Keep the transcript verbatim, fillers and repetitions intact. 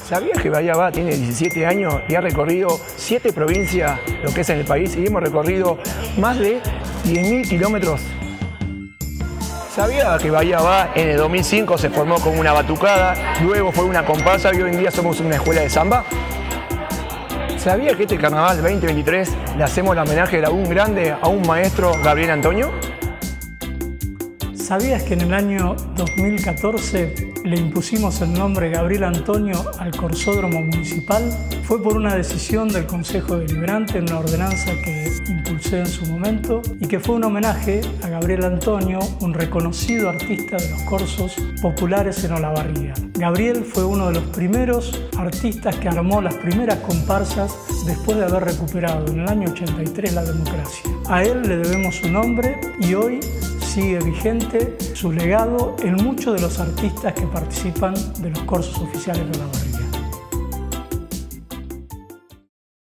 ¿Sabías que Bahía Va tiene diecisiete años y ha recorrido siete provincias, lo que es en el país, y hemos recorrido más de diez mil kilómetros? ¿Sabías que Bahía Va en el dos mil cinco se formó como una batucada, luego fue una comparsa y hoy en día somos una escuela de samba? ¿Sabías que este carnaval veinte veintitrés le hacemos el homenaje a un grande, a un maestro, Gabriel Antonio? ¿Sabías que en el año dos mil catorce le impusimos el nombre Gabriel Antonio al Corsódromo Municipal? Fue por una decisión del Consejo Deliberante en una ordenanza que impulsé en su momento y que fue un homenaje a Gabriel Antonio, un reconocido artista de los corsos populares en Olavarría. Gabriel fue uno de los primeros artistas que armó las primeras comparsas después de haber recuperado en el año ochenta y tres la democracia. A él le debemos su nombre y hoy sigue vigente su legado en muchos de los artistas que participan de los corsos oficiales de Olavarría.